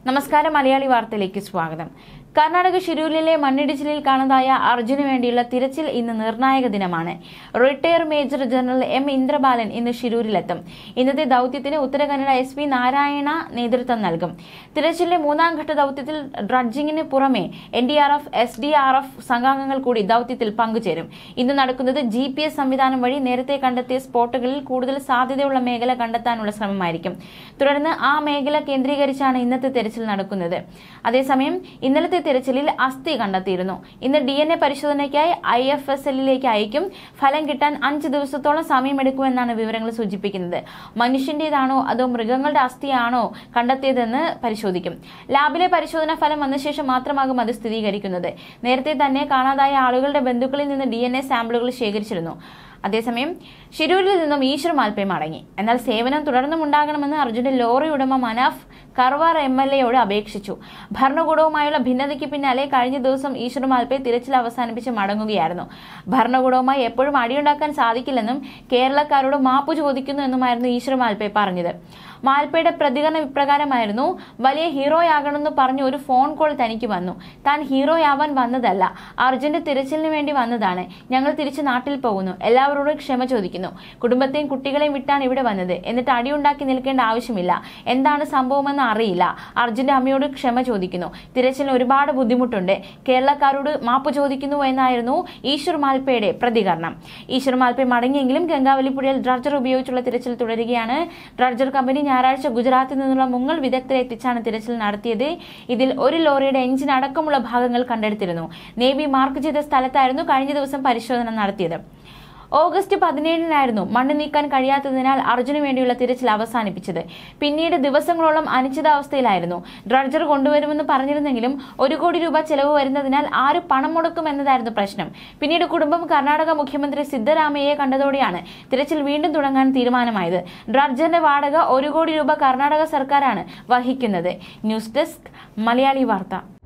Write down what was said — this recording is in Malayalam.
നമസ്കാരം മലയാളി വാർത്തയിലേക്ക് സ്വാഗതം. കർണാടക ഷിരൂരിലെ മണ്ണിടിച്ചിലിൽ കാണാതായ അർജുന് വേണ്ടിയുള്ള തിരച്ചിൽ ഇന്ന് നിർണായക ദിനമാണ്. Retire major general M Indrabalan ഇന്ന് ഷിരൂരിലെത്തും. ഇന്നത്തെ ദൌത്യത്തിന് ഉത്തര കന്നഡ SP നാരായണ നേതൃത്വം നൽകും. തിരച്ചിലിന്റെ മൂന്നാം ഘട്ട ദൌത്യത്തിൽ ഡ്രഡ്ജിങ്ങിന് പുറമെ NDRF, SDRF സംഘാംഗങ്ങൾ കൂടി ദൌത്യത്തിൽ പങ്കുചേരും. ഇന്ന് നടക്കുന്നത് GPS സംവിധാനം വഴി നേരത്തെ കണ്ടെത്തിയ സ്പോട്ടുകളിൽ കൂടുതൽ സാധ്യതയുള്ള മേഖല കണ്ടെത്താനുള്ള ശ്രമമായിരിക്കും. തുടർന്ന് ആ മേഖല കേന്ദ്രീകരിച്ചാണ് ഇന്നത്തെ തെരച്ചിൽ നടക്കുന്നത്. അതേസമയം ഇന്നലത്തെ തിരച്ചിലിൽ അസ്ഥി കണ്ടെത്തിയിരുന്നു. ഇന്ന് DNA പരിശോധനയ്ക്കായി IFSLലേക്ക് അയക്കും. ഫലം കിട്ടാൻ 5 ദിവസത്തോളം സമയമെടുക്കുമെന്നാണ് വിവരങ്ങൾ സൂചിപ്പിക്കുന്നത്. മനുഷ്യന്റേതാണോ അതോ മൃഗങ്ങളുടെ അസ്ഥിയാണോ കണ്ടെത്തിയതെന്ന് പരിശോധിക്കും. ലാബിലെ പരിശോധനാ ഫലം വന്ന ശേഷം മാത്രമാകും അത് സ്ഥിരീകരിക്കുന്നത്. നേരത്തെ തന്നെ കാണാതായ ആളുകളുടെ ബന്ധുക്കളിൽ നിന്ന് DNA സാമ്പിളുകൾ ശേഖരിച്ചിരുന്നു. അതേസമയം ഷിരൂരിൽ നിന്നും ഈശ്വർ മാൽപേ മടങ്ങി. എന്നാൽ സേവനം തുടർന്നുമുണ്ടാകണമെന്ന് അർജുന്റെ ലോറി ഉടമ മനാഫ് കർവാർ MLAയോട് അപേക്ഷിച്ചു. ഭരണകൂടവുമായുള്ള ഭിന്നതയ്ക്ക് പിന്നാലെ കഴിഞ്ഞ ദിവസം ഈശ്വർ മാൽപേ തിരച്ചിൽ അവസാനിപ്പിച്ച് മടങ്ങുകയായിരുന്നു. ഭരണകൂടവുമായി എപ്പോഴും അടിയുണ്ടാക്കാൻ സാധിക്കില്ലെന്നും കേരളക്കാരോട് മാപ്പു ചോദിക്കുന്നു എന്നുമായിരുന്നു ഈശ്വർ മാൽപേ പറഞ്ഞത്. മാൽപേയുടെ പ്രതികരണം ഇപ്രകാരമായിരുന്നു: വലിയ ഹീറോയാകണമെന്ന് പറഞ്ഞ് ഒരു ഫോൺ കോൾ തനിക്ക് വന്നു. താൻ ഹീറോയാവാൻ വന്നതല്ല, അർജുന്റെ തിരച്ചിലിന് വേണ്ടി വന്നതാണ്. ഞങ്ങൾ തിരിച്ച് നാട്ടിൽ പോകുന്നു. എല്ലാവരോടും ക്ഷമ ചോദിക്കുന്നു. കുടുംബത്തെയും കുട്ടികളെയും വിട്ടാണ് ഇവിടെ വന്നത്. എന്നിട്ട് അടിയുണ്ടാക്കി നിൽക്കേണ്ട ആവശ്യമില്ല. എന്താണ് സംഭവമെന്ന് അറിയില്ല. അർജുന്റെ അമ്മയോട് ക്ഷമ ചോദിക്കുന്നു. തിരച്ചിലിന് ഒരുപാട് ബുദ്ധിമുട്ടുണ്ട്. കേരളക്കാരോട് മാപ്പ് ചോദിക്കുന്നു എന്നായിരുന്നു ഈശ്വർ മാൽപേയുടെ പ്രതികരണം. ഈശ്വർ മാൽപേ മടങ്ങിയെങ്കിലും ഗംഗാവലിപ്പുഴയിൽ ഡ്രഡ്ജർ ഉപയോഗിച്ചുള്ള തിരച്ചിൽ തുടരുകയാണ്. ഡ്രഡ്ജർ കമ്പനി ഞായറാഴ്ച ഗുജറാത്തിൽ നിന്നുള്ള മുങ്ങൽ വിദഗ്ധരെ എത്തിച്ചാണ് തിരച്ചിൽ നടത്തിയത്. ഇതിൽ ഒരു ലോറിയുടെ എഞ്ചിൻ അടക്കമുള്ള ഭാഗങ്ങൾ കണ്ടെടുത്തിരുന്നു. നേവി മാർക്ക് ചെയ്ത സ്ഥലത്തായിരുന്നു കഴിഞ്ഞ ദിവസം പരിശോധന നടത്തിയത്. ഓഗസ്റ്റ് 17-നായിരുന്നു മണ്ണ് നീക്കാൻ കഴിയാത്തതിനാൽ അർജുന് വേണ്ടിയുള്ള തിരച്ചിൽ അവസാനിപ്പിച്ചത്. പിന്നീട് ദിവസങ്ങളോളം അനിശ്ചിതാവസ്ഥയിലായിരുന്നു. ഡ്രഡ്ജർ കൊണ്ടുവരുമെന്ന് പറഞ്ഞിരുന്നെങ്കിലും 1 കോടി രൂപ ചെലവ് വരുന്നതിനാൽ ആര് പണം മുടക്കും എന്നതായിരുന്നു പ്രശ്നം. പിന്നീട് കുടുംബം കർണാടക മുഖ്യമന്ത്രി സിദ്ധരാമയ്യയെ കണ്ടതോടെയാണ് തിരച്ചിൽ വീണ്ടും തുടങ്ങാൻ തീരുമാനമായത്. ഡ്രഡ്ജറിന്റെ വാടക 1 കോടി രൂപ കർണാടക സർക്കാരാണ് വഹിക്കുന്നത്. ന്യൂസ് ഡെസ്ക് മലയാളി വാർത്ത.